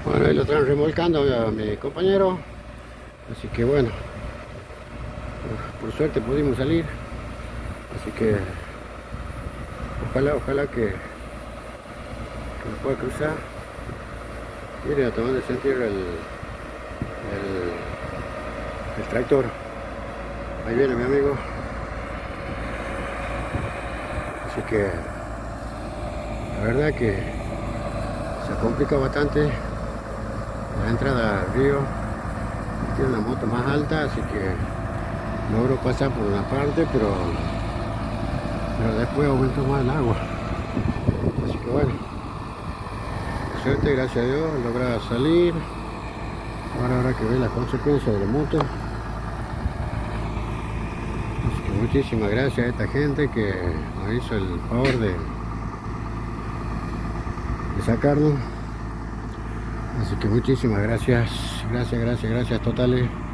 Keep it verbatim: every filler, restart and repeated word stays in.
Bueno, ahí lo están remolcando a mi compañero, así que bueno, por suerte pudimos salir, así que ojalá, ojalá que, que me pueda cruzar. Miren hasta dónde se entierra el, el, el tractor. Ahí viene mi amigo, así que la verdad que se complica bastante la entrada al río. Tiene una moto más alta, así que logro pasar por una parte, pero, pero después aumentó más el agua. Así que bueno, por suerte, gracias a Dios, logra salir. Ahora habrá que ver las consecuencias de la moto. Así que muchísimas gracias a esta gente que nos hizo el favor de, de sacarnos. Así que muchísimas gracias, gracias, gracias, gracias totales.